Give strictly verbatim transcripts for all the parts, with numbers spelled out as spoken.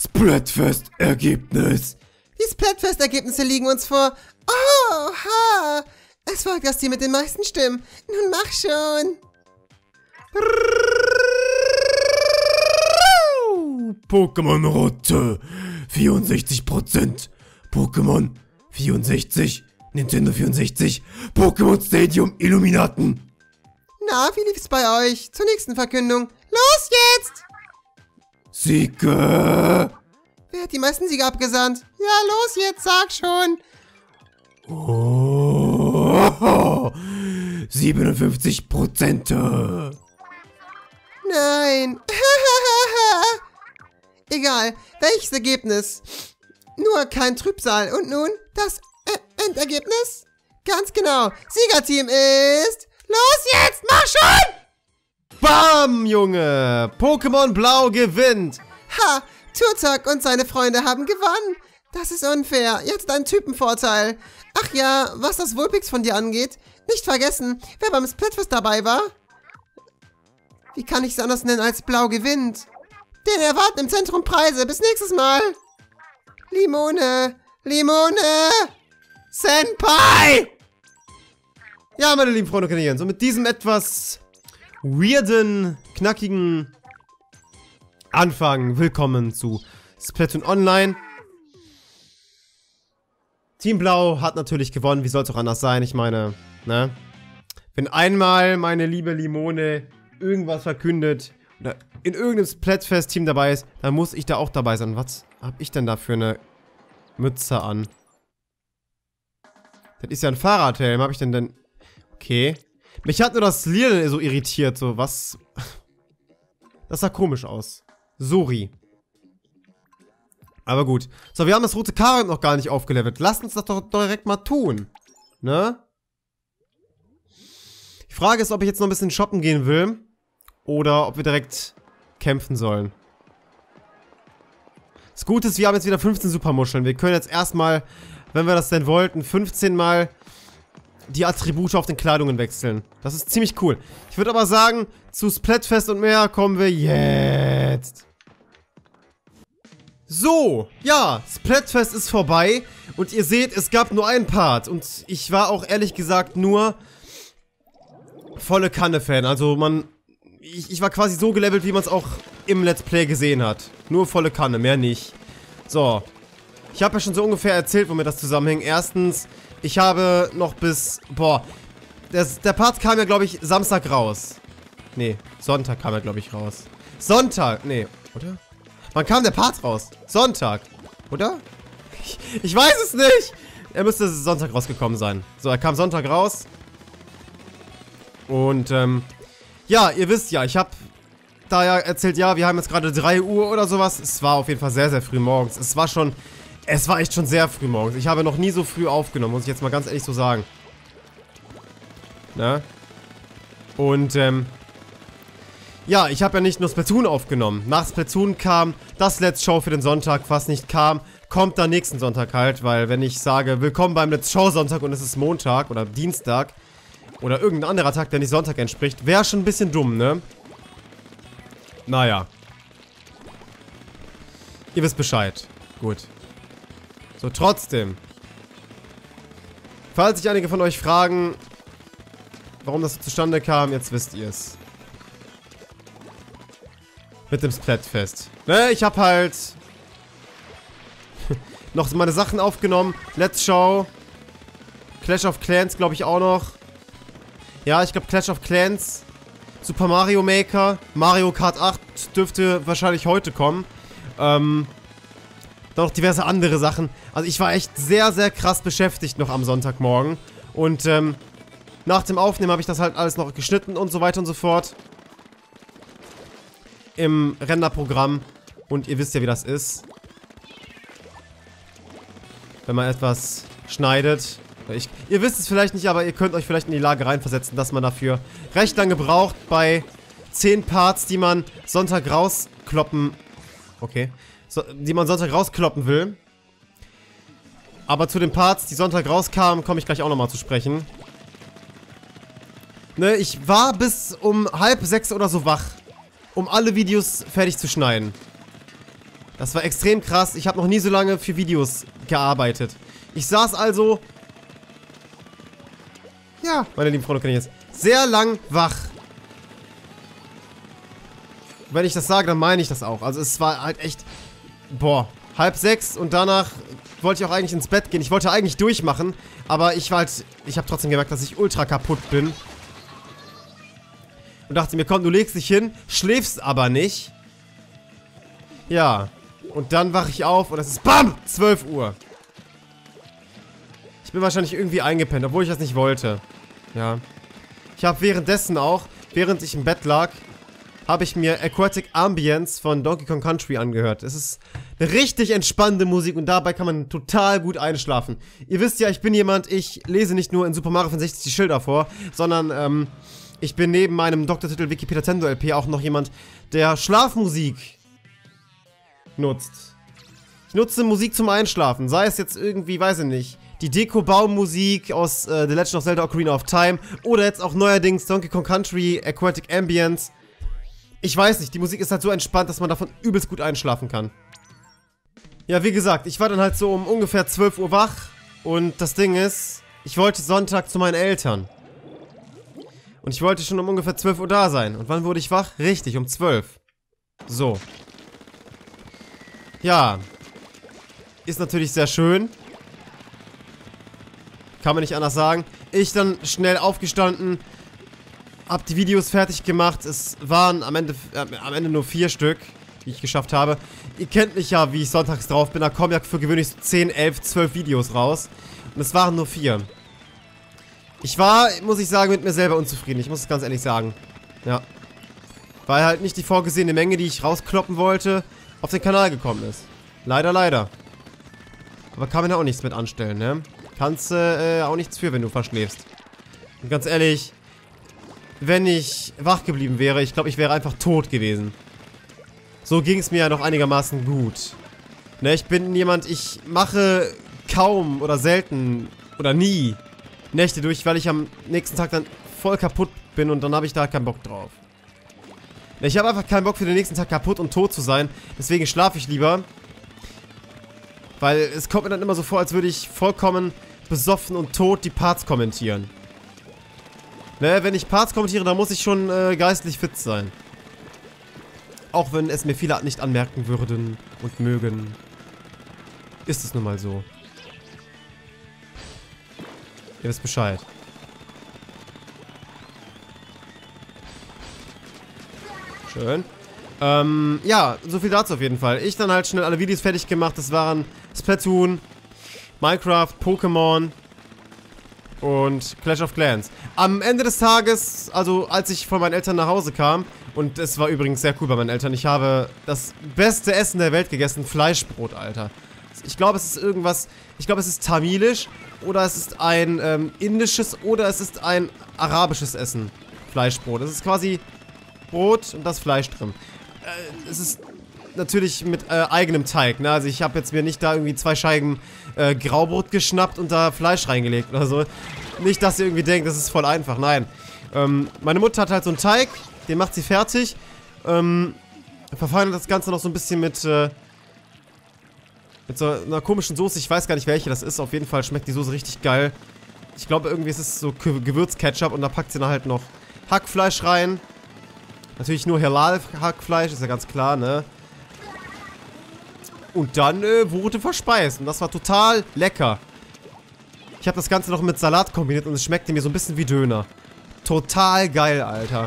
Splatfest-Ergebnis. Die Splatfest-Ergebnisse liegen uns vor. Oha! Es folgt das Team mit den meisten Stimmen. Nun mach schon. Pokémon Rote vierundsechzig Prozent. Pokémon vierundsechzig. Nintendo vierundsechzig. Pokémon Stadium Illuminaten. Na, wie lief's bei euch? Zur nächsten Verkündung. Los jetzt! Siege. Wer hat die meisten Siege abgesandt? Ja, los jetzt, sag schon. Oh, siebenundfünfzig Prozent. Nein. Egal, welches Ergebnis? Nur kein Trübsal. Und nun das äh, Endergebnis? Ganz genau. Siegerteam ist... Los jetzt, mach schon! Bam, Junge! Pokémon Blau gewinnt! Ha! Turtok und seine Freunde haben gewonnen. Das ist unfair. Jetzt ein Typenvorteil. Ach ja, was das Vulpix von dir angeht, nicht vergessen, wer beim Splatfest dabei war. Wie kann ich es anders nennen als Blau gewinnt? Den erwarten im Zentrum Preise. Bis nächstes Mal. Limone. Limone. Senpai! Ja, meine lieben Freunde und Kanälen, so mit diesem etwas weirden, knackigen Anfang willkommen zu Splatoon Online. Team Blau hat natürlich gewonnen, wie soll es auch anders sein, ich meine, ne? Wenn einmal meine liebe Limone irgendwas verkündet oder in irgendeinem Splatfest-Team dabei ist, dann muss ich da auch dabei sein. Was hab ich denn da für eine Mütze an? Das ist ja ein Fahrradhelm, hab ich denn denn... Okay. Mich hat nur das Lila so irritiert, so, was... Das sah komisch aus. Sorry. Aber gut. So, wir haben das rote Karren noch gar nicht aufgelevelt. Lasst uns das doch direkt mal tun. Ne? Die Frage ist, ob ich jetzt noch ein bisschen shoppen gehen will. Oder ob wir direkt kämpfen sollen. Das Gute ist, wir haben jetzt wieder fünfzehn Supermuscheln. Wir können jetzt erstmal, wenn wir das denn wollten, fünfzehn Mal die Attribute auf den Kleidungen wechseln. Das ist ziemlich cool. Ich würde aber sagen, zu Splatfest und mehr kommen wir jetzt. So, ja, Splatfest ist vorbei und ihr seht, es gab nur einen Part und ich war auch ehrlich gesagt nur volle Kanne-Fan. Also man, ich, ich war quasi so gelevelt, wie man es auch im Let's Play gesehen hat. Nur volle Kanne, mehr nicht. So, ich habe ja schon so ungefähr erzählt, womit das zusammenhängt. Erstens, ich habe noch bis, boah, das, der Part kam ja, glaube ich, Samstag raus. Nee, Sonntag kam er, glaube ich, raus. Sonntag, nee, oder? Wann kam der Part raus? Sonntag, oder? Ich, ich weiß es nicht. Er müsste Sonntag rausgekommen sein. So, er kam Sonntag raus. Und, ähm, ja, ihr wisst ja, ich habe da ja erzählt, ja, wir haben jetzt gerade drei Uhr oder sowas. Es war auf jeden Fall sehr, sehr früh morgens. Es war schon, es war echt schon sehr früh morgens. Ich habe noch nie so früh aufgenommen, muss ich jetzt mal ganz ehrlich so sagen. Ne? Und, ähm, ja, ich habe ja nicht nur Splatoon aufgenommen. Nach Splatoon kam das Let's Show für den Sonntag, was nicht kam, kommt dann nächsten Sonntag halt, weil wenn ich sage, willkommen beim Let's Show Sonntag und es ist Montag oder Dienstag oder irgendein anderer Tag, der nicht Sonntag entspricht, wäre schon ein bisschen dumm, ne? Naja. Ihr wisst Bescheid. Gut. So, trotzdem. Falls sich einige von euch fragen, warum das so zustande kam, jetzt wisst ihr es. Mit dem Splatfest. Ne, ich habe halt noch meine Sachen aufgenommen. Let's Show. Clash of Clans, glaube ich, auch noch. Ja, ich glaube Clash of Clans. Super Mario Maker. Mario Kart acht dürfte wahrscheinlich heute kommen. Ähm, dann noch diverse andere Sachen. Also ich war echt sehr, sehr krass beschäftigt noch am Sonntagmorgen. Und ähm, nach dem Aufnehmen habe ich das halt alles noch geschnitten und so weiter und so fort. Im Renderprogramm. Und ihr wisst ja, wie das ist. Wenn man etwas schneidet. Ich, ihr wisst es vielleicht nicht, aber ihr könnt euch vielleicht in die Lage reinversetzen, dass man dafür recht lange braucht bei zehn Parts, die man Sonntag rauskloppen. Okay. So, die man Sonntag rauskloppen will. Aber zu den Parts, die Sonntag rauskamen, komme ich gleich auch nochmal zu sprechen. Ne, ich war bis um halb sechs oder so wach, um alle Videos fertig zu schneiden. Das war extrem krass. Ich habe noch nie so lange für Videos gearbeitet. Ich saß also... Ja, meine lieben Freunde, kenne ich jetzt. Sehr lang wach. Wenn ich das sage, dann meine ich das auch. Also es war halt echt... Boah, halb sechs und danach wollte ich auch eigentlich ins Bett gehen. Ich wollte eigentlich durchmachen, aber ich war halt... Ich habe trotzdem gemerkt, dass ich ultra kaputt bin. Und dachte mir, komm, du legst dich hin, schläfst aber nicht. Ja. Und dann wache ich auf und es ist BAM! zwölf Uhr. Ich bin wahrscheinlich irgendwie eingepennt, obwohl ich das nicht wollte. Ja. Ich habe währenddessen auch, während ich im Bett lag, habe ich mir Aquatic Ambience von Donkey Kong Country angehört. Es ist eine richtig entspannende Musik und dabei kann man total gut einschlafen. Ihr wisst ja, ich bin jemand, ich lese nicht nur in Super Mario fünfundsechzig die Schilder vor, sondern ähm, ich bin neben meinem Doktortitel Wikipedia Tendo L P auch noch jemand, der Schlafmusik nutzt. Ich nutze Musik zum Einschlafen, sei es jetzt irgendwie, weiß ich nicht, die Deko-Baum-Musik aus äh, The Legend of Zelda Ocarina of Time oder jetzt auch neuerdings Donkey Kong Country Aquatic Ambience. Ich weiß nicht, die Musik ist halt so entspannt, dass man davon übelst gut einschlafen kann. Ja, wie gesagt, ich war dann halt so um ungefähr zwölf Uhr wach und das Ding ist, ich wollte Sonntag zu meinen Eltern. Und ich wollte schon um ungefähr zwölf Uhr da sein. Und wann wurde ich wach? Richtig, um zwölf. So. Ja. Ist natürlich sehr schön. Kann man nicht anders sagen. Ich dann schnell aufgestanden. Hab die Videos fertig gemacht. Es waren am Ende, äh, am Ende nur vier Stück, die ich geschafft habe. Ihr kennt mich ja, wie ich sonntags drauf bin. Da kommen ja für gewöhnlich so zehn, elf, zwölf Videos raus. Und es waren nur vier. Ich war, muss ich sagen, mit mir selber unzufrieden. Ich muss es ganz ehrlich sagen. Ja. Weil halt nicht die vorgesehene Menge, die ich rauskloppen wollte, auf den Kanal gekommen ist. Leider, leider. Aber kann man ja auch nichts mit anstellen, ne? Kannst äh, auch nichts für, wenn du verschläfst. Und ganz ehrlich, wenn ich wach geblieben wäre, ich glaube, ich wäre einfach tot gewesen. So ging es mir ja noch einigermaßen gut. Ne, ich bin jemand, ich mache kaum oder selten oder nie Nächte durch, weil ich am nächsten Tag dann voll kaputt bin und dann habe ich da keinen Bock drauf. Ich habe einfach keinen Bock für den nächsten Tag kaputt und tot zu sein, deswegen schlafe ich lieber. Weil es kommt mir dann immer so vor, als würde ich vollkommen besoffen und tot die Parts kommentieren. Ne, wenn ich Parts kommentiere, dann muss ich schon äh, geistlich fit sein. Auch wenn es mir viele nicht anmerken würden und mögen. Ist es nun mal so. Ihr wisst Bescheid. Schön. Ähm, ja, so viel dazu auf jeden Fall. Ich dann halt schnell alle Videos fertig gemacht. Das waren Splatoon, Minecraft, Pokémon und Clash of Clans. Am Ende des Tages, also als ich von meinen Eltern nach Hause kam, und es war übrigens sehr cool bei meinen Eltern, ich habe das beste Essen der Welt gegessen, Fleischbrot, Alter. Ich glaube, es ist irgendwas, ich glaube, es ist tamilisch oder es ist ein ähm, indisches oder es ist ein arabisches Essen, Fleischbrot. Es ist quasi Brot und das Fleisch drin. Äh, es ist natürlich mit äh, eigenem Teig, ne? Also ich habe jetzt mir nicht da irgendwie zwei Scheiben äh, Graubrot geschnappt und da Fleisch reingelegt oder so. Nicht, dass ihr irgendwie denkt, das ist voll einfach, nein. Ähm, meine Mutter hat halt so einen Teig, den macht sie fertig. Ähm, verfeinert das Ganze noch so ein bisschen mit, äh, mit so einer komischen Soße. Ich weiß gar nicht, welche das ist. Auf jeden Fall schmeckt die Soße richtig geil. Ich glaube, irgendwie ist es so Gewürzketchup und da packt sie dann halt noch Hackfleisch rein. Natürlich nur Halal-Hackfleisch, ist ja ganz klar, ne? Und dann äh, wurde verspeist. Und das war total lecker. Ich habe das Ganze noch mit Salat kombiniert und es schmeckte mir so ein bisschen wie Döner. Total geil, Alter.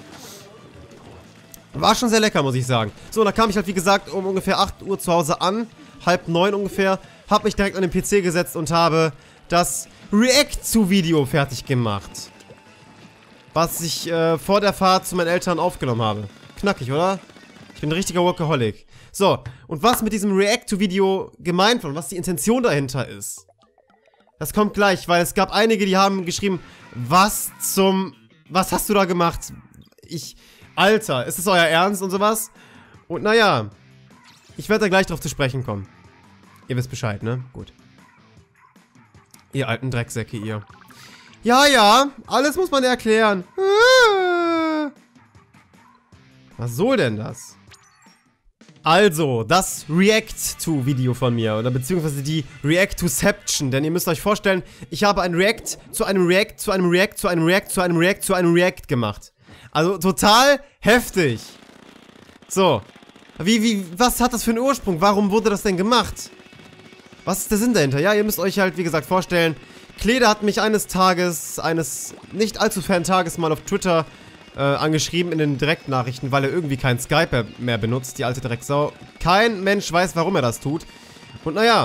War schon sehr lecker, muss ich sagen. So, und da kam ich halt, wie gesagt, um ungefähr acht Uhr zu Hause an. Halb neun ungefähr. Hab mich direkt an den P C gesetzt und habe das React-zu-Video fertig gemacht. Was ich äh, vor der Fahrt zu meinen Eltern aufgenommen habe. Knackig, oder? Ich bin ein richtiger Workaholic. So, und was mit diesem React-to-Video gemeint war und was die Intention dahinter ist, das kommt gleich, weil es gab einige, die haben geschrieben, was zum... Was hast du da gemacht? Ich... Alter, ist das euer Ernst und sowas? Und naja, ich werde da gleich drauf zu sprechen kommen. Ihr wisst Bescheid, ne? Gut. Ihr alten Drecksäcke, ihr. Ja, ja, alles muss man erklären. Was soll denn das? Also, das React-to-Video von mir, oder beziehungsweise die React-to-Ception, denn ihr müsst euch vorstellen, ich habe ein React zu einem React, zu einem React, zu einem React, zu einem React, zu einem React gemacht. Also, total heftig. So. Wie, wie, was hat das für einen Ursprung? Warum wurde das denn gemacht? Was ist der Sinn dahinter? Ja, ihr müsst euch halt, wie gesagt, vorstellen, Kleder hat mich eines Tages, eines nicht allzu fernen Tages mal auf Twitter Äh, angeschrieben in den Direktnachrichten, weil er irgendwie kein Skype mehr benutzt, die alte Drecksau. Kein Mensch weiß, warum er das tut. Und naja.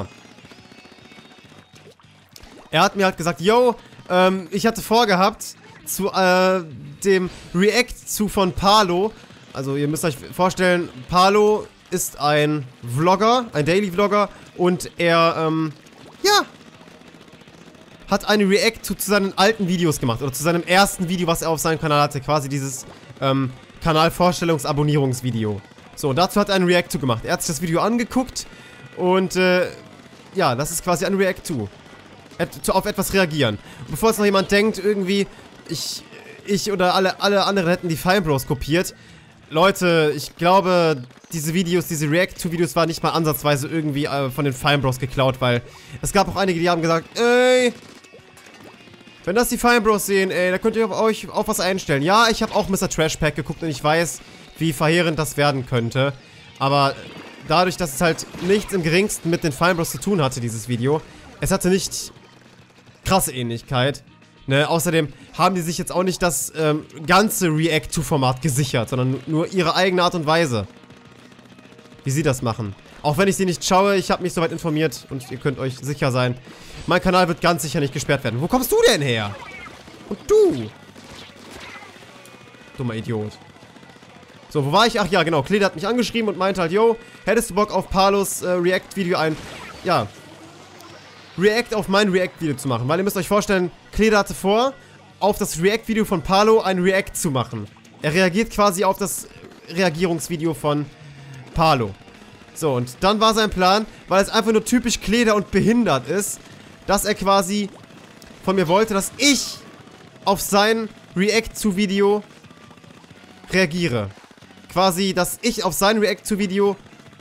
Er hat mir halt gesagt, yo, ähm, ich hatte vorgehabt, zu äh, dem React zu von Palo, also ihr müsst euch vorstellen, Palo ist ein Vlogger, ein Daily-Vlogger und er, ähm, ja, hat eine React zu, zu seinen alten Videos gemacht. Oder zu seinem ersten Video, was er auf seinem Kanal hatte. Quasi dieses ähm, Kanalvorstellungs-Abonnierungsvideo. So, und dazu hat er einen React zu gemacht. Er hat sich das Video angeguckt und äh, ja, das ist quasi ein React to. Et, auf etwas reagieren. Und bevor jetzt noch jemand denkt, irgendwie, ich, ich oder alle, alle anderen hätten die Fine Bros kopiert. Leute, ich glaube, diese Videos, diese React-to-Videos waren nicht mal ansatzweise irgendwie äh, von den Fine Bros geklaut, weil es gab auch einige, die haben gesagt, ey, wenn das die Fine Bros sehen, ey, da könnt ihr auf euch auf was einstellen. Ja, ich habe auch Mister Trash Pack geguckt und ich weiß, wie verheerend das werden könnte. Aber dadurch, dass es halt nichts im Geringsten mit den Fine Bros zu tun hatte, dieses Video, es hatte nicht krasse Ähnlichkeit. Ne, außerdem haben die sich jetzt auch nicht das ähm, ganze React-to-Format gesichert, sondern nur ihre eigene Art und Weise. Wie sie das machen. Auch wenn ich sie nicht schaue, ich habe mich soweit informiert und ihr könnt euch sicher sein, mein Kanal wird ganz sicher nicht gesperrt werden. Wo kommst du denn her? Und du? Dummer Idiot. So, wo war ich? Ach ja, genau. Kleder hat mich angeschrieben und meinte halt, yo, hättest du Bock auf Palos äh, React-Video ein, ja, React auf mein React-Video zu machen. Weil ihr müsst euch vorstellen, Kleder hatte vor, auf das React-Video von Palo ein React zu machen. Er reagiert quasi auf das Reagierungsvideo von Palo. So, und dann war sein Plan, weil es einfach nur typisch Kleder und behindert ist, dass er quasi von mir wollte, dass ich auf sein React-zu-Video reagiere. Quasi, dass ich auf sein React-zu-Video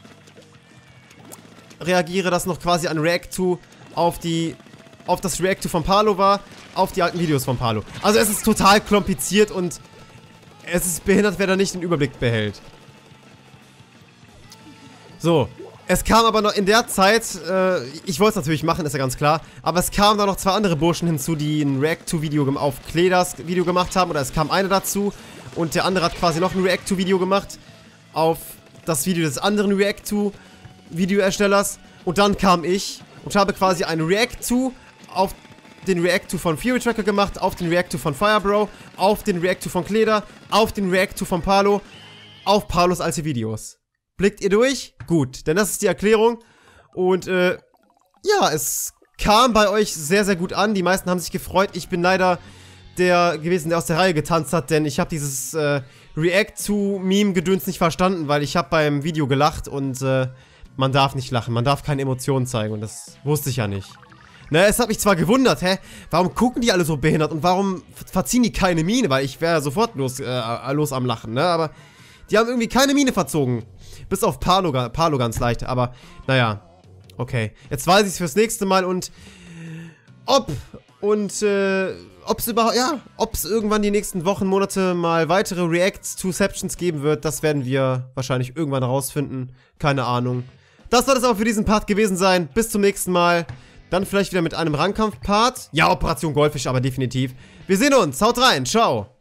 reagiere, das noch quasi ein React-to auf die, auf das React-to von Palo war, auf die alten Videos von Palo. Also es ist total kompliziert und es ist behindert, wer da nicht den Überblick behält. So, es kam aber noch in der Zeit, äh, ich wollte es natürlich machen, ist ja ganz klar, aber es kamen da noch zwei andere Burschen hinzu, die ein React-to-Video auf Kleders Video gemacht haben, oder es kam einer dazu und der andere hat quasi noch ein React-to-Video gemacht auf das Video des anderen React-to-Videoerstellers und dann kam ich und habe quasi ein React-to auf den React-to von Fury Tracker gemacht, auf den React-to von Firebro, auf den React-to von Kleder, auf den React-to von Palo, auf Palos alte Videos. Blickt ihr durch? Gut, denn das ist die Erklärung. Und, äh, ja, es kam bei euch sehr, sehr gut an. Die meisten haben sich gefreut. Ich bin leider der gewesen, der aus der Reihe getanzt hat, denn ich habe dieses, äh, React-to-Meme-Gedöns nicht verstanden, weil ich habe beim Video gelacht und, äh, man darf nicht lachen. Man darf keine Emotionen zeigen und das wusste ich ja nicht. Ne, es hat mich zwar gewundert, hä? Warum gucken die alle so behindert und warum verziehen die keine Miene? Weil ich wäre sofort los, äh, los am Lachen, ne? Aber die haben irgendwie keine Miene verzogen. Bis auf Palo, Palo ganz leicht, aber naja. Okay, jetzt weiß ich es fürs nächste Mal und ob und äh, ob es überhaupt, ja, ob es irgendwann die nächsten Wochen, Monate mal weitere Reacts-to-Ceptions geben wird, das werden wir wahrscheinlich irgendwann rausfinden. Keine Ahnung. Das soll es aber für diesen Part gewesen sein. Bis zum nächsten Mal. Dann vielleicht wieder mit einem Rangkampf-Part. Ja, Operation Goldfisch, aber definitiv. Wir sehen uns. Haut rein. Ciao.